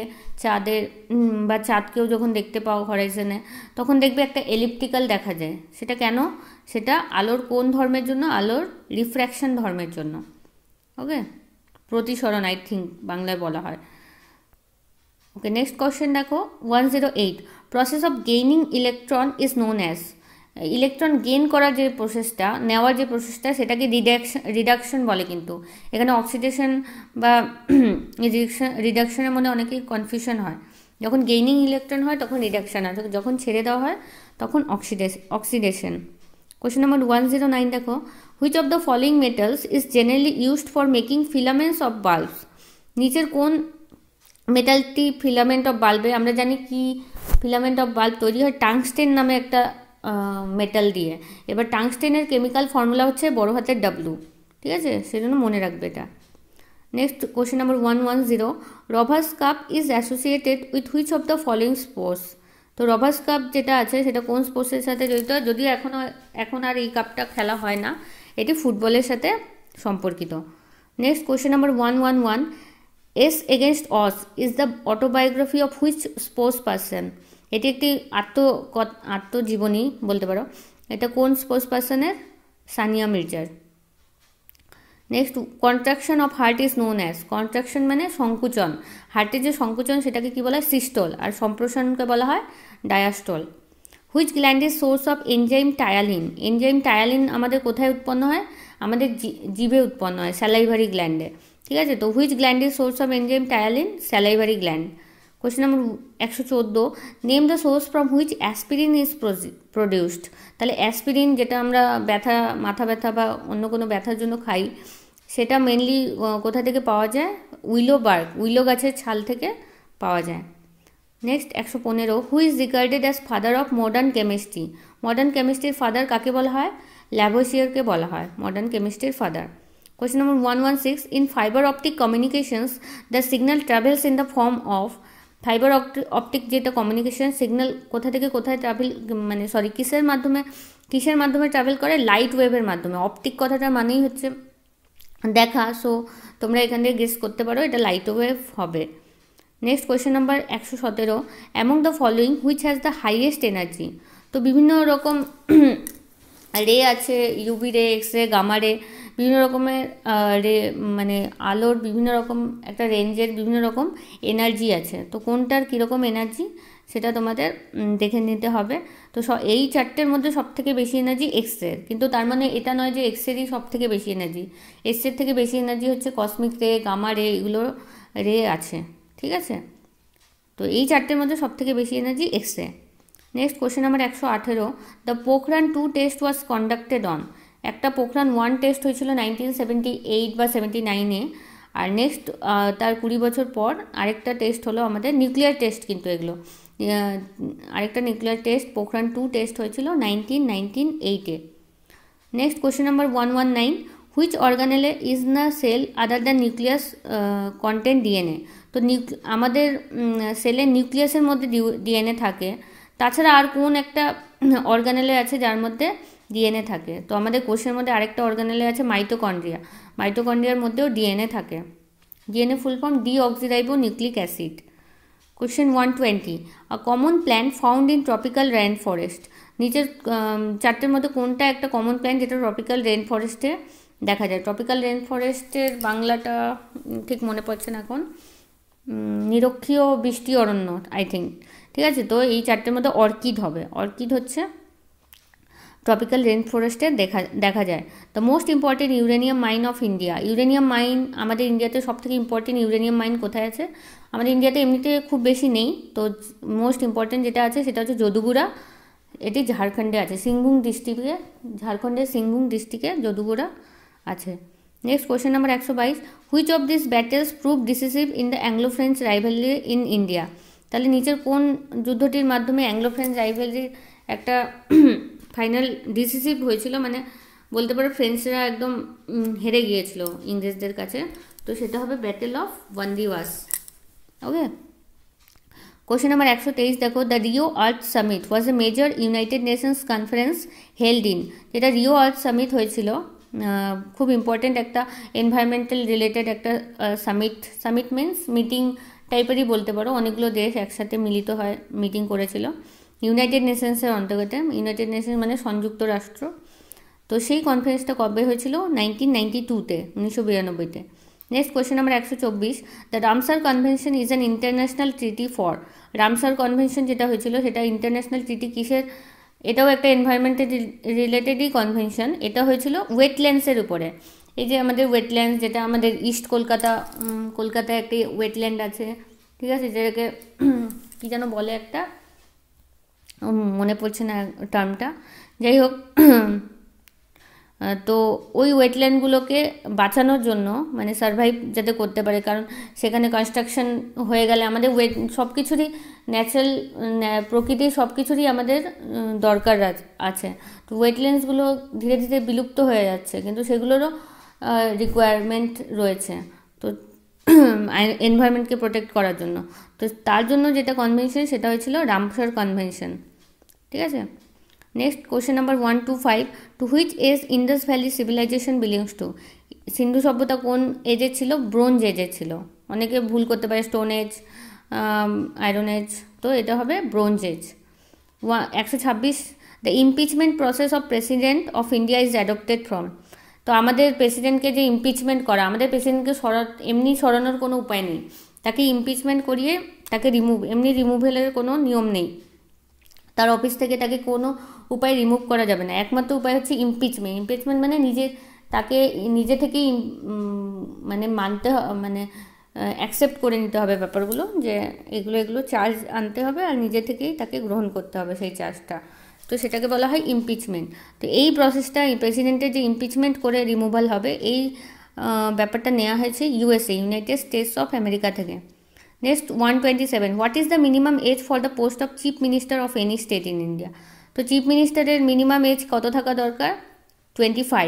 বা চাঁদকেও যখন দেখতে পাও হরাইজনে, তখন দেখবে একটা এলিপ্টিক্যাল দেখা যায়। সেটা কেন? সেটা আলোর কোন ধর্মের জন্য? আলোর রিফ্র্যাকশন ধর্মের জন্য। ওকে, প্রতিসরণ আই থিঙ্ক বাংলায় বলা হয়। ওকে, নেক্সট কোশ্চেন দেখো 108, process of gaining electron is known as. Electron gain করার যে প্রসেসটা, নেওয়ার যে প্রসেসটা, সেটাকে রিডাকশন বলে। কিন্তু এখানে অক্সিডেশন বা রিডাকশনের মধ্যে অনেকেই কনফিউশন হয়। যখন গেইনিং ইলেকট্রন হয় তখন রিডাকশন, আর যখন ছেড়ে দেওয়া হয় তখন অক্সিডেশন। কোশ্চেন নাম্বার 109 দেখো, which of the following metals is generally used for making filaments of bulbs. নিচের কোন মেটালটি ফিলামেন্ট অফ বাল্বে? আমরা জানি কি ফিলামেন্ট অফ বাল্ব তৈরি হয়? টাংস্টেন নামে একটা মেটাল দিয়ে। এবার টাংস্টেনের কেমিক্যাল ফর্মুলা হচ্ছে বড় হাতের W, ঠিক আছে, সেজন্য মনে রাখবে এটা। Next question number 110, Rovers Cup is associated with which of the following sports. তো রভাস কাপ যেটা আছে সেটা কোন স্পোর্টসের সাথে জড়িত? যদিও এখন আর এই কাপটা খেলা হয় না, এটি ফুটবলের সাথে সম্পর্কিত। Next question number 111, ace against odds is the autobiography of which sports person. এটি একটি আত্মজীবনী বলতে পারো। এটা কোন স্পোর্টস পার্সনের? সানিয়া মির্জার। Next, contraction of heart is known as. Contraction মানে সংকুচন, হার্টের যে সংকুচন সেটাকে কি বলা হয়? সিস্টোল, আর সম্প্রসারণকে বলা হয় diastole. Which gland is source of enzyme ptyalin. Enzyme ptyalin আমাদের কোথায় উৎপন্ন হয়? আমাদের জিভে উৎপন্ন হয়, স্যালাইভারি গ্ল্যান্ডে, ঠিক আছে। তো which gland is source of enzyme ptyalin? Salivary gland. Question number 114, name the source from which aspirin is produced. তাহলে অ্যাসপিরিন যেটা আমরা মাথা ব্যথা বা অন্য কোনো ব্যথার জন্য খাই, সেটা মেনলি কোথা থেকে পাওয়া যায়? উইলো গাছের ছাল থেকে পাওয়া যায়। Next 115, who is regarded as father of modern chemistry. Modern কেমিস্ট্রির ফাদার কাকে বলা হয়? ল্যাভোসিয়ারকে বলা হয় মডার্ন কেমিস্ট্রির father. Question number 116, in fiber optic communications the signal travels in the form of. Fiber optic যেটা কমিউনিকেশন সিগন্যাল কোথা থেকে কোথায় কিসের মাধ্যমে ট্রাভেল করে? লাইট ওয়েভের মাধ্যমে। অপটিক কথাটার মানেই হচ্ছে দেখা। সো তোমরা এখান থেকে গেস করতে পারো এটা লাইট ওয়েভ হবে। Next question number 117, among the following which has the highest energy. তো বিভিন্ন রকম রে আছে, ইউভি রে, এক্স রে, গামা রে, বিভিন্ন রকমের রে, মানে আলোর বিভিন্ন রকম একটা রেঞ্জের বিভিন্ন রকম এনার্জি আছে। তো কোনটার কীরকম এনার্জি সেটা তোমাদের দেখে নিতে হবে। তো এই চারটের মধ্যে সব থেকে বেশি এনার্জি এক্স রের, কিন্তু তার মানে এটা নয় যে এক্স রেরই সব থেকে বেশি এনার্জি। এক্স রের থেকে বেশি এনার্জি হচ্ছে কসমিক রে, গামা রে, এগুলো রে আছে, ঠিক আছে। তো এই চারটের মধ্যে সব থেকে বেশি energy X ray. Next question number 118, the Pokhran 2 test was conducted on. একটা পোখরান 1 টেস্ট হয়েছিল 1978 বা 79-এ, আর নেক্সট তার 20 বছর পর আরেকটা টেস্ট হলো আমাদের নিউক্লিয়ার টেস্ট, কিন্তু এগুলো আরেকটা নিউক্লিয়ার টেস্ট পোখরান 2 টেস্ট হয়েছিল 1998-এ। Next question number 119, which organelle is the cell other the nucleus content DNA. তো আমাদের সেলের নিউক্লিয়াসের মধ্যে ডিএনএ থাকে, তাছাড়া আর কোন একটা অর্গানেলে আছে যার মধ্যে ডিএনএ থাকে। তো আমাদের কোষের মধ্যে আরেকটা অর্গানেলে আছে মাইটোকন্ড্রিয়া, মাইটোকন্ড্রিয়ার মধ্যেও ডিএনএ থাকে। DNA full form deoxyribonucleic acid. Question 120, a common plant found in tropical rain forest. নিচের চারটের মধ্যে কোনটা একটা কমন প্ল্যান্ট যেটা ট্রপিক্যাল রেন ফরেস্টে দেখা যায়। ট্রপিক্যাল রেন ফরেস্টের বাংলাটা ঠিক মনে পড়ছে না এখন, নিরক্ষীয় বৃষ্টি অরণ্য আই থিঙ্ক, ঠিক আছে। তো এই চারটের মধ্যে অর্কিড হবে, অর্কিড হচ্ছে ট্রপিক্যাল রেন ফরেস্টে দেখা যায়। The most important uranium mine of India. Uranium mine আমাদের ইন্ডিয়াতে সব থেকে ইম্পর্টেন্ট ইউরেনিয়াম মাইন কোথায় আছে? আমাদের ইন্ডিয়াতে এমনিতে খুব বেশি নেই, তো মোস্ট ইম্পর্টেন্ট যেটা আছে সেটা হচ্ছে যদুগুড়া, এটি ঝাড়খণ্ডে আছে, সিংভূম ডিস্ট্রিক্টে, ঝাড়খণ্ডের সিংভূম ডিস্ট্রিক্টে যদুগুড়া আছে। Next question number 122, which of this battles prove decisive in the Anglo French rivalry in India. তাহলে নিচের কোন যুদ্ধটির মাধ্যমে অ্যাংলো ফ্রেঞ্চ রাইভালরির একটা ফাইনাল ডিসিসিভ হয়েছিল, মানে বলতে পারো ফ্রেঞ্চরা একদম হেরে গিয়েছিল ইংরেজদের কাছে। তো সেটা হবে battle of Wandiwash. Okay, question number 123 দেখো, the Rio earth summit was a major United Nations conference held in. যেটা রিও আর্থ সামিট হয়েছিল, খুব ইম্পর্টেন্ট একটা এনভায়রনমেন্টাল রিলেটেড একটা সামিট। সামিট মিন্স মিটিং টাইপেরই বলতে পারো, অনেকগুলো দেশ একসাথে মিলিত হয়, মিটিং করেছিল ইউনাইটেড নেশনসের অন্তর্গত। ইউনাইটেড নেশনস মানে সংযুক্ত রাষ্ট্র। তো সেই কনফারেন্সটা কবে হয়েছিল? 1992-তে, 1992-তে। Next question number 124, the Ramsar convention is an international treaty for. Ramsar convention যেটা হয়েছিল সেটা ইন্টারন্যাশনাল ট্রিটি কিসের? এটাও একটা এনভায়রনমেন্টের রিলেটেডই কনভেনশন। এটা হয়েছিল ওয়েটল্যান্ডসের উপরে। এই যে আমাদের ওয়েটল্যান্ডস, যেটা আমাদের ইস্ট কলকাতায় একটি ওয়েটল্যান্ড আছে, ঠিক আছে, যেটাকে কী যেন বলে একটা, মনে পড়ছে না টার্মটা, যাই হোক। তো ওই ওয়েটল্যান্ডগুলোকে বাঁচানোর জন্য, মানে সারভাইভ যাতে করতে পারে, কারণ সেখানে কনস্ট্রাকশন হয়ে গেলে আমাদের সব কিছুরই ন্যাচারাল প্রকৃতির সব কিছুরই আমাদের দরকার আছে। তো ওয়েটল্যান্ডসগুলো ধীরে ধীরে বিলুপ্ত হয়ে যাচ্ছে, কিন্তু সেগুলোরও রিকোয়ারমেন্ট রয়েছে তো এনভায়রনমেন্টকে প্রোটেক্ট করার জন্য। তো তার জন্য যেটা কনভেনশন সেটা হয়েছিল রামসার কনভেনশন, ঠিক আছে। Next question number 125, to which age Indus valley civilization belongs to. সিন্ধু সভ্যতা কোন এজের ছিল? ব্রোঞ্জ এজের ছিল। অনেকে ভুল করতে পারে স্টোন এজ, আয়রন এজ, তো এটা হবে bronze age. 126, the impeachment process of president of India is adopted from. তো আমাদের প্রেসিডেন্টকে যে ইমপিচমেন্ট করা, আমাদের প্রেসিডেন্টকে এমনি সরানোর কোনো উপায় নেই, তাকে ইমপিচমেন্ট করিয়ে তাকে এমনি রিমুভেলের কোনো নিয়ম নেই, তার অফিস থেকে তাকে কোনো উপায় রিমুভ করা যাবে না। একমাত্র উপায় হচ্ছে ইমপিচমেন্ট। ইমপিচমেন্ট মানে তাকে নিজে থেকেই মানে মানে অ্যাকসেপ্ট করে নিতে হবে ব্যাপারগুলো, যে এগুলো চার্জ আনতে হবে আর নিজে থেকেই তাকে গ্রহণ করতে হবে সেই চার্জটা। তো সেটাকে বলা হয় ইমপিচমেন্ট। তো এই প্রসেসটা প্রেসিডেন্টের যে ইমপিচমেন্ট করে রিমুভাল হবে, এই ব্যাপারটা নেওয়া হয়েছে USA, United States of America থেকে। Next 127, what is the minimum age for the post of chief minister of any state in India. তো চিফ মিনিস্টারের মিনিমাম এজ কত থাকা দরকার? 25।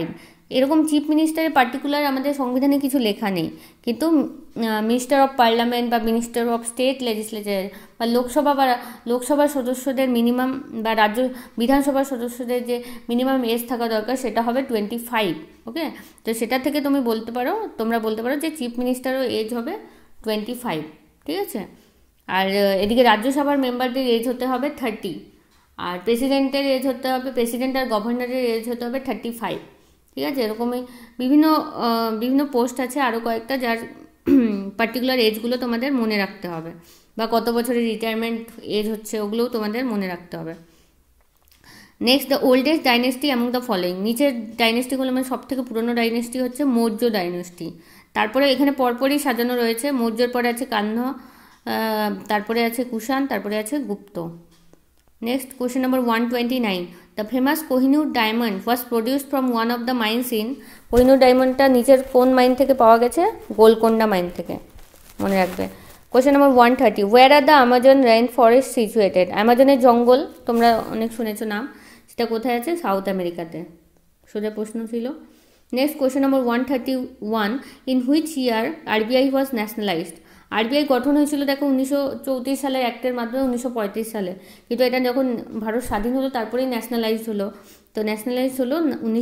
এরকম চিফ মিনিস্টারের পার্টিকুলার আমাদের সংবিধানে কিছু লেখা নেই, কিন্তু মিনিস্টার অফ পার্লামেন্ট বা মিনিস্টার অফ স্টেট লেজিসলেচার বা লোকসভার সদস্যদের মিনিমাম বা রাজ্য বিধানসভার সদস্যদের যে মিনিমাম এজ থাকা দরকার সেটা হবে 25। ওকে, তো সেটা থেকে তোমরা বলতে পারো যে চিফ মিনিস্টারও এজ হবে 25। ঠিক আছে, আর এদিকে রাজ্যসভার মেম্বারদের এজ হতে হবে 30, আর প্রেসিডেন্টের এজ হতে হবে, প্রেসিডেন্ট আর গভর্নরের এজ হতে হবে 35। ঠিক আছে, এরকমই বিভিন্ন পোস্ট আছে আরও কয়েকটা, যার পার্টিকুলার এজগুলো তোমাদের মনে রাখতে হবে, বা কত বছরের রিটায়ারমেন্ট এজ হচ্ছে ওগুলোও তোমাদের মনে রাখতে হবে। Next, the oldest dynasty among the following. নিচের ডাইনেস্টিগুলো মানে সব থেকে পুরনো ডাইনেস্টি হচ্ছে মৌর্য ডাইনেস্টি। তারপরে এখানে পরপরই সাজানো রয়েছে, মৌর্যর পরে আছে কাহ্ন, তারপরে আছে কুষাণ, তারপরে আছে Gupta. Next question number 129, the famous Kohinoor diamond was produced from one of the mines in. Kohinoor ডায়মন্ডটা নিচের কোন মাইন থেকে পাওয়া গেছে? গোলকোন্ডা মাইন থেকে, মনে রাখবে। Question number 130, where are the Amazon rain forest situated. অ্যামাজনের জঙ্গল তোমরা অনেক শুনেছো নাম, সেটা কোথায় আছে? সাউথ আমেরিকাতে। সোজা প্রশ্ন ছিল। Next question number 131, in which year RBI was nationalized. RBI গঠন হয়েছিল দেখো 1934 সালের অ্যাক্টের মাধ্যমে 1935 সালে, কিন্তু এটা যখন ভারত স্বাধীন হলো তারপরেই ন্যাশনালাইজড হলো। তো ন্যাশনালাইজড হলো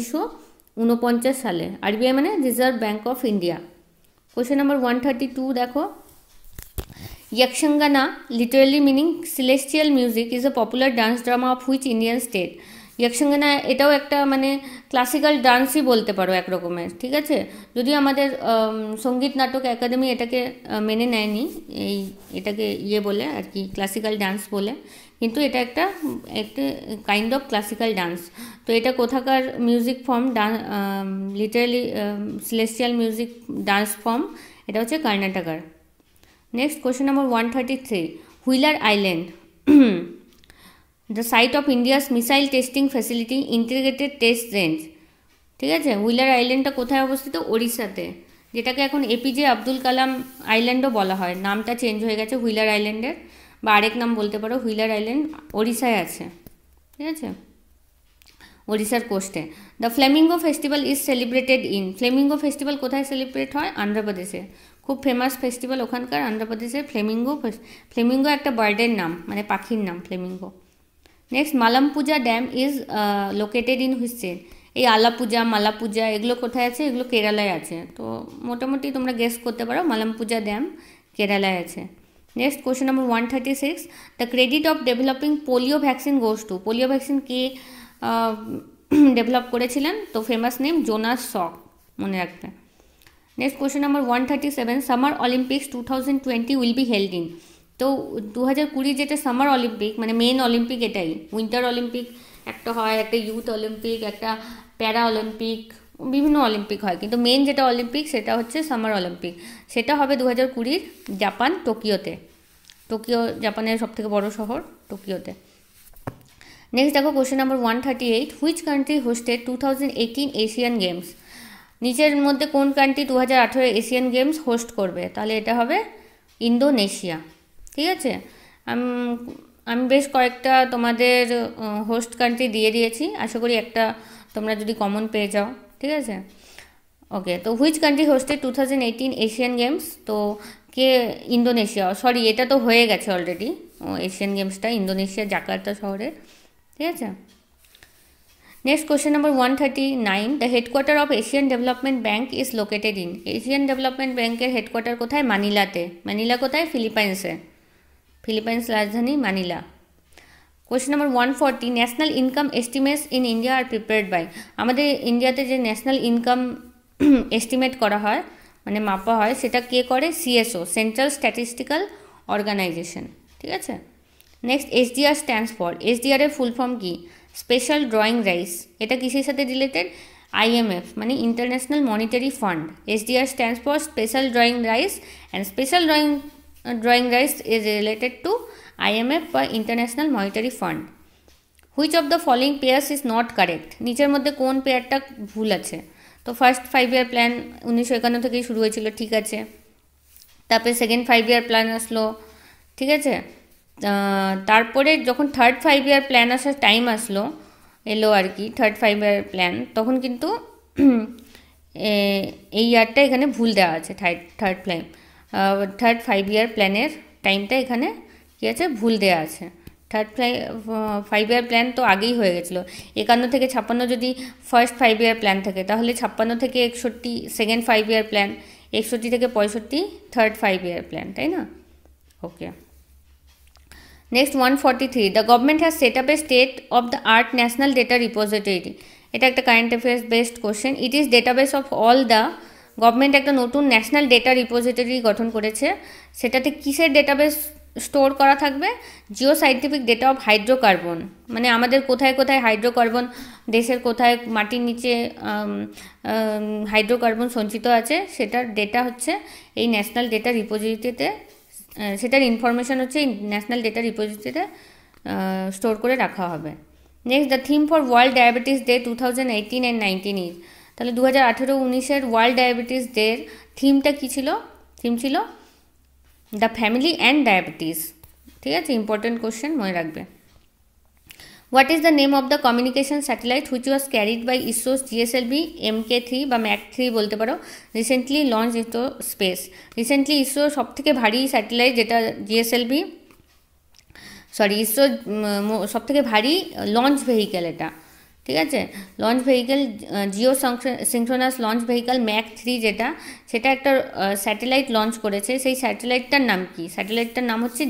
1949 সালে। আরবিআই মানে Reserve Bank of India. Question number 132 দেখো, Yakshangana, literally meaning celestial music, is a popular dance drama of which Indian state? ইয়াকশাঙ্গানা এটাও একটা মানে ক্লাসিক্যাল ডান্সই বলতে পারো এক রকমের। ঠিক আছে, যদিও আমাদের সঙ্গীত নাটক একাডেমি এটাকে মেনে নেয়নি, এটাকে বলে আর কি ক্লাসিক্যাল ডান্স বলে, কিন্তু এটা একটা কাইন্ড অফ ক্লাসিক্যাল ডান্স। তো এটা কোথাকার music form? Literally celestial music dance form, এটা হচ্ছে কর্ণাটকার। Next question number 133, Wheeler island, the site of India's missile testing facility integrated test range. ঠিক আছে, হুইলার আইল্যান্ডটা কোথায় অবস্থিত? ওড়িশাতে, যেটাকে এখন এপিজে আব্দুল কালাম আইল্যান্ডও বলা হয়। নামটা চেঞ্জ হয়ে গেছে হুইলার আইল্যান্ডের, বা আরেক নাম বলতে পারো হুইলার আইল্যান্ড, ওড়িশায় আছে। ঠিক আছে, ওড়িশার কোস্টে। The flamingo festival is celebrated in. Flamingo festival কোথায় সেলিব্রেট হয়? অন্ধ্রপ্রদেশে। খুব ফেমাস ফেস্টিভ্যাল ওখানকার অন্ধ্রপ্রদেশের ফ্লেমিঙ্গো একটা বার্ডের নাম, মানে পাখির নাম flamingo. Next, Malampuzha dam is located in which state. এই আলাপূজা, মালাপূজা এগুলো কোথায় আছে? এগুলো কেরালায় আছে। তো মোটামুটি তোমরা গেস করতে পারো মালামপুজা ড্যাম কেরালায় আছে। Next question number 136, the credit of developing polio vaccine goes to. Polio vaccine কে ডেভেলপ করেছিলেন? তো ফেমাস নেম জোনাস সক, মনে রাখবে। Next question number 137, summer Olympics 2020 will be held in. তো 2020 যেটা সামার অলিম্পিক মানে মেন অলিম্পিক এটাই। উইন্টার অলিম্পিক একটা হয়, একটা ইউথ অলিম্পিক, একটা প্যারা অলিম্পিক, বিভিন্ন অলিম্পিক হয়, কিন্তু মেন যেটা অলিম্পিক সেটা হচ্ছে সামার অলিম্পিক। সেটা হবে 2020 জাপান টোকিওতে। টোকিও জাপানের সবথেকে বড় শহর, টোকিওতে। নেক্সট দেখো question number 138, which country hosted 2018 Asian games. নিচের মধ্যে কোন কান্ট্রি 2018 এশিয়ান গেমস হোস্ট করবে? তাহলে এটা হবে ইন্দোনেশিয়া। ঠিক আছে, আমি বেশ কয়েকটা তোমাদের হোস্ট কান্ট্রি দিয়ে দিয়েছি, আশা করি একটা তোমরা যদি কমন পেয়ে যাও। ঠিক আছে, ওকে। তো which country hosted 2018 Asian Games? তো কে? ইন্দোনেশিয়া। সরি, এটা তো হয়ে গেছে অলরেডি এশিয়ান গেমসটা, ইন্দোনেশিয়া জাকার্তা শহরে। ঠিক আছে, next question number 139, the headquarter of Asian development bank is located in. Asian development ব্যাঙ্কের হেডকোয়ার্টার কোথায়? মানিলাতে। মানিলা কোথায়? ফিলিপাইন্সে। ফিলিপাইন্স রাজধানী Manila. Question number 140, national income estimates in India are prepared by. আমাদের ইন্ডিয়াতে যে ন্যাশনাল ইনকাম এস্টিমেট করা হয় মানে মাপা হয়, সেটা কে করে? CSO, central statistical organisation. ঠিক আছে, next SDR stands for. SDR এর ফুল ফর্ম কি? Special drawing rights. এটা কিসের সাথে রিলেটেড? আইএমএফ মানে international monetary fund. SDR stands for special drawing rights, and special drawing rights is related to IMF বা international monetary fund. Which of the following pairs is not correct. নিচের মধ্যে কোন পেয়ারটা ভুল আছে? তো ফার্স্ট 5 ইয়ার প্ল্যান 1951 থেকেই শুরু হয়েছিল, ঠিক আছে। তারপরে সেকেন্ড 5 ইয়ার প্ল্যান আসলো, ঠিক আছে। তারপরে যখন থার্ড 5 ইয়ার প্ল্যান আসার টাইম এলো আর কি, থার্ড 5 ইয়ার প্ল্যান, তখন কিন্তু এই ইয়ারটা এখানে ভুল দেওয়া আছে, থার্ড 5 ইয়ার প্ল্যানের টাইমটা এখানে কী আছে, ভুল দেওয়া আছে। থার্ড 5 ইয়ার প্ল্যান তো আগেই হয়ে গেছিলো। 51 থেকে 56 যদি ফার্স্ট 5 ইয়ার প্ল্যান থাকে, তাহলে 56 থেকে 61 সেকেন্ড 5 ইয়ার প্ল্যান, 61 থেকে 65 থার্ড 5 ইয়ার প্ল্যান, তাই না? Okay, next 143, the government has set up a state of the art national data repository. এটা একটা current affairs based question. It is database of all the, government একটা নতুন ন্যাশনাল ডেটা রিপোজিটরি গঠন করেছে। সেটাতে কিসের ডেটাবেস স্টোর করা থাকবে? Geoscientific data of hydrocarbon, মানে আমাদের কোথায় কোথায় হাইড্রোকার্বন, দেশের কোথায় মাটির নিচে হাইড্রোকার্বন সঞ্চিত আছে, সেটার ডেটা হচ্ছে এই ন্যাশনাল ডেটা রিপোজিটরিতে, সেটার ইনফরমেশান হচ্ছে এই ন্যাশনাল ডেটা রিপোজিটরিতে স্টোর করে রাখা হবে। Next, the theme for world diabetes day 2018 and 19 is, তাহলে 2018-19 ওয়ার্ল্ড ডায়াবেটিস ডের থিমটা কী ছিল? থিম ছিল দ্য ফ্যামিলি অ্যান্ড ডায়াবেটিস। ঠিক আছে, ইম্পর্টেন্ট কোশ্চেন, মনে রাখবে। What is the name of the communication satellite which was carried by ISRO's GSLV MK3 বা MAC3 বলতে পারো, recently launch into space? Recently ইসরোর সবথেকে ভারী স্যাটেলাইট যেটা ইসরোর সবথেকে ভারী লঞ্চ ভেহিক্যাল এটা, ঠিক আছে? Launch vehicle, geosynchronous launch vehicle MAC3 যেটা, সেটা একটা স্যাটেলাইট লঞ্চ করেছে। সেই স্যাটেলাইটটার নাম কি? স্যাটেলাইটটার নাম হচ্ছে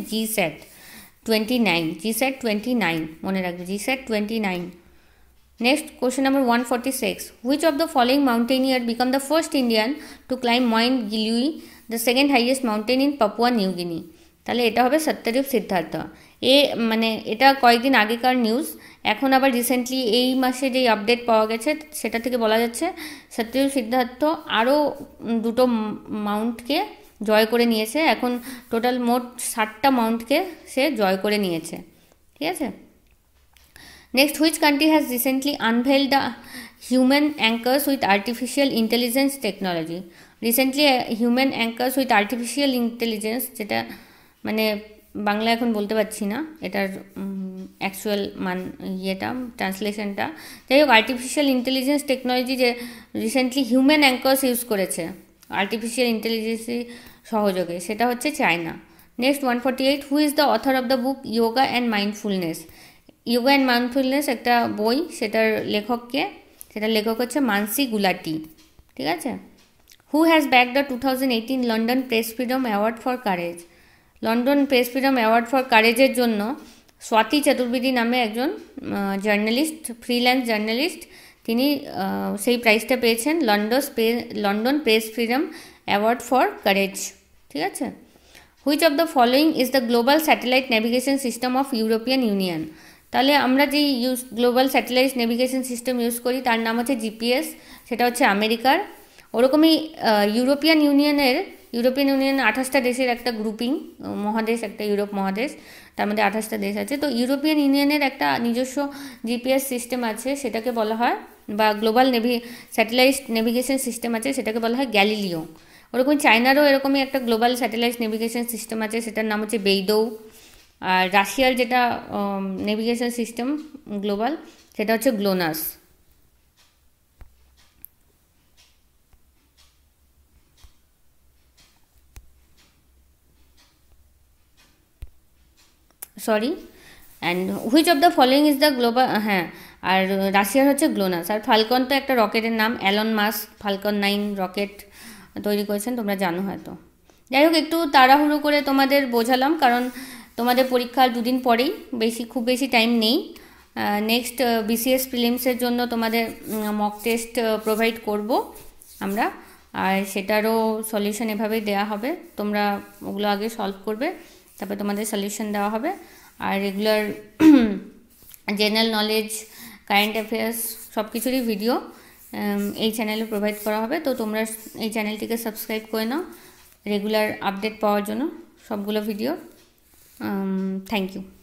GSAT-29, মনে রাখবে, GSAT-29। Next, question number 146, which of the following mountaineer became the first Indian to climb Mount Giluwe, the second highest mountain in Papua New Guinea? তাহলে এটা হবে সত্যদেব সিদ্ধার্থ। মানে এটা কয়েকদিন আগেকার নিউজ, এখন আবার রিসেন্টলি এই মাসে যেই আপডেট পাওয়া গেছে সেটা থেকে বলা যাচ্ছে সত্যদেব সিদ্ধার্থ আরও দুটো মাউন্টকে জয় করে নিয়েছে। এখন টোটাল মোট 60টা মাউন্টকে সে জয় করে নিয়েছে, ঠিক আছে? Next, which country has recently unveiled the human anchors with artificial intelligence technology? Recently human anchors with artificial intelligence, যেটা মানে বাংলা এখন বলতে পারছি না এটার অ্যাকচুয়াল ইয়েটা, ট্রান্সলেশনটা। যাই হোক, আর্টিফিশিয়াল ইন্টেলিজেন্স টেকনোলজি যে রিসেন্টলি হিউম্যান অ্যাঙ্কার্স ইউজ করেছে আর্টিফিশিয়াল ইন্টেলিজেন্সের সহযোগে, সেটা হচ্ছে China. Next, 148, who is the author of the book yoga and mindfulness? Yoga and mindfulness একটা বই, সেটার লেখক হচ্ছে মানসি গুলাটি, ঠিক আছে? Who has bagged the 2018 London press freedom award for courage? London press freedom award for কারেজের জন্য স্বাতী চতুর্বেদী নামে একজন জার্নালিস্ট, ফ্রিল্যান্স জার্নালিস্ট, তিনি সেই প্রাইজটা পেয়েছেন, London press freedom award for courage, ঠিক আছে? Which of the following is the global satellite navigation system of European Union? তাহলে আমরা যেই global satellite navigation system use করি তার নাম হচ্ছে GPS, সেটা হচ্ছে আমেরিকার। ওরকমই ইউরোপিয়ান ইউনিয়ন 28টা দেশের একটা গ্রুপিং, মহাদেশ, একটা ইউরোপ মহাদেশ, তার মধ্যে 28টা দেশ আছে। তো ইউরোপিয়ান ইউনিয়নের একটা নিজস্ব GPS সিস্টেম আছে, সেটাকে বলা হয়, বা গ্লোবাল স্যাটেলাইট নেভিগেশন সিস্টেম আছে, সেটাকে বলা হয় গ্যালিলিও। ওরকম চায়নারও এরকমই একটা গ্লোবাল স্যাটেলাইট নেভিগেশন সিস্টেম আছে, সেটার নাম হচ্ছে বেইদৌ। আর রাশিয়ার যেটা নেভিগেশন সিস্টেম গ্লোবাল, সেটা হচ্ছে GLONASS. Sorry, and which of the following is the global, হ্যাঁ, আর রাশিয়ার হচ্ছে গ্লোনাস। আর ফালকন তো একটা রকেটের নাম, অ্যালন মাস্ক ফালকন 9 রকেট তৈরি করেছেন, তোমরা জানো হয়তো। যাই হোক, একটু তাড়াহুড়ো করে তোমাদের বোঝালাম, কারণ তোমাদের পরীক্ষার দুদিন পরেই, খুব বেশি টাইম নেই। নেক্সট BCS প্রিলিমসের জন্য তোমাদের মক টেস্ট প্রোভাইড করব আমরা, আর সেটারও সলিউশন এভাবেই দেওয়া হবে। তোমরা ওগুলো আগে সলভ করবে, তারপরে তোমাদের সলিউশন দেওয়া হবে। আর regular general knowledge, current affairs সব কিছুরই ভিডিও এই চ্যানেলে প্রোভাইড করা হবে। তো তোমরা এই চ্যানেলটিকে সাবস্ক্রাইব করে নাও রেগুলার আপডেট পাওয়ার জন্য সবগুলো ভিডিও। Thank you.